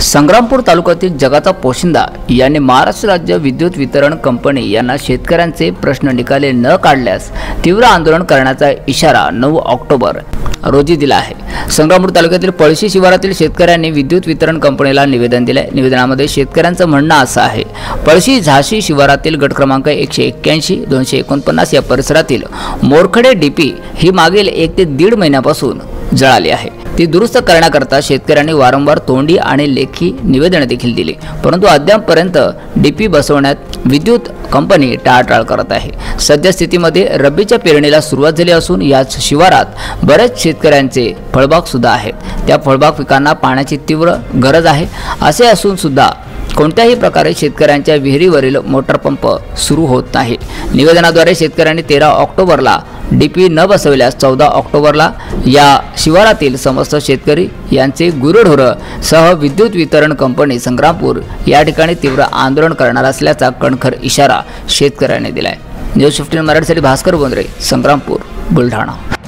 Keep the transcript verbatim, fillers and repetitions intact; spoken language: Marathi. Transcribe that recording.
संग्रामपूर तालुक्यातील जगाचा पोशिंदा यांनी महाराष्ट्र राज्य विद्युत वितरण कंपनी यांना शेतकऱ्यांचे प्रश्न निकाली न काढल्यास तीव्र आंदोलन करण्याचा इशारा नऊ ऑक्टोबर रोजी दिला आहे। संग्रामपूर तालुक्यातील पळशी शिवारातील शेतकऱ्यांनी विद्युत वितरण कंपनीला निवेदन दिले। निवेदनामध्ये शेतकऱ्यांचं म्हणणं असं आहे, पळशी झाशी शिवारातील गट क्रमांक एकशे एक्क्याऐंशी दोनशे एकोणपन्नास या परिसरातील मोरखडे डीपी ही मागील एक ते दीड महिन्यापासून जळाली आहे। ती दुरुस्त करण्याकरता शेतकऱ्यांनी वारंवार तोंडी आणि लेखी निवेदने देखील दिली, परंतु अद्यापपर्यंत डीपी बसवण्यात विद्युत कंपनी टाळाटाळ करत आहे। सध्या स्थितीमध्ये रब्बीच्या पेरणीला सुरुवात झाली असून याच शिवारात बरेच शेतकऱ्यांचे फळबाग सुद्धा आहेत। त्या फळबाग पिकांना पाण्याची तीव्र गरज आहे। असे असून सुद्धा कोणत्याही प्रकारे शेतकऱ्यांच्या विहिरीवरील मोटार पंप सुरू होत नाही। निवेदनाद्वारे शेतकऱ्यांनी तेरा ऑक्टोबरला डीपी न बसवल्यास चौदा ऑक्टोबरला या शिवारातील समस्त शेतकरी यांचे गुरढोर सह विद्युत वितरण कंपनी संग्रामपूर या ठिकाणी तीव्र आंदोलन करणार असल्याचा कणखर इशारा शेतकऱ्यांनी दिलाय। न्यूज फिफ्टीन मराठीसाठी भास्कर बोंद्रे, संग्रामपूर, बुलढाणा।